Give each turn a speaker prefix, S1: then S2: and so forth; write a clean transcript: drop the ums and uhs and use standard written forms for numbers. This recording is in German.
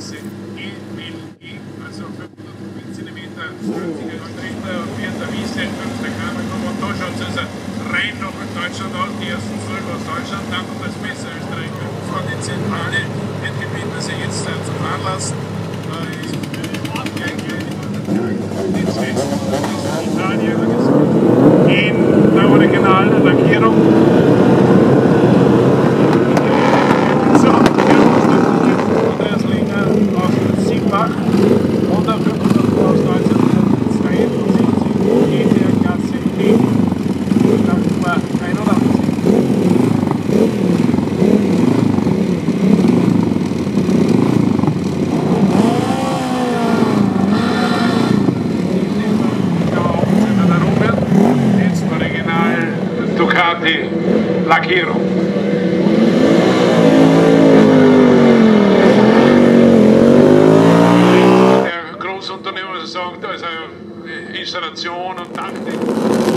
S1: Klasse ELE, also 500 cm, 20er Stritter und 4. Wiese, 5. Kammergruppe. Und da schaut es also rein noch in Deutschland aus, die ersten 12 aus Deutschland, dann noch das besser Österreich. Von den Zentrale wird gebeten, dass sie jetzt zum Fahren lassen. In der originalen Lackierung. So, hier ist Andreas Linger aus Siebach, 105 aus 1972, GTR Klasse E, Nummer 81. Ducati Lackierung. Der Großunternehmer sagt, also Installation und Dachdeckung.